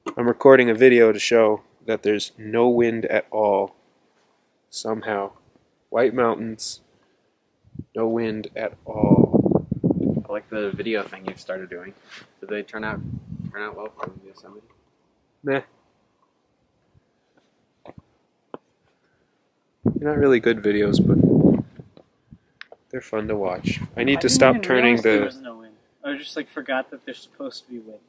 I'm recording a video to show that there's no wind at all. Somehow. White mountains, no wind at all. I like the video thing you've started doing. Did they turn out well for Yosemite? Meh. They're not really good videos, but they're fun to watch. I need to stop turning There the... was no wind. I just forgot that there's supposed to be wind.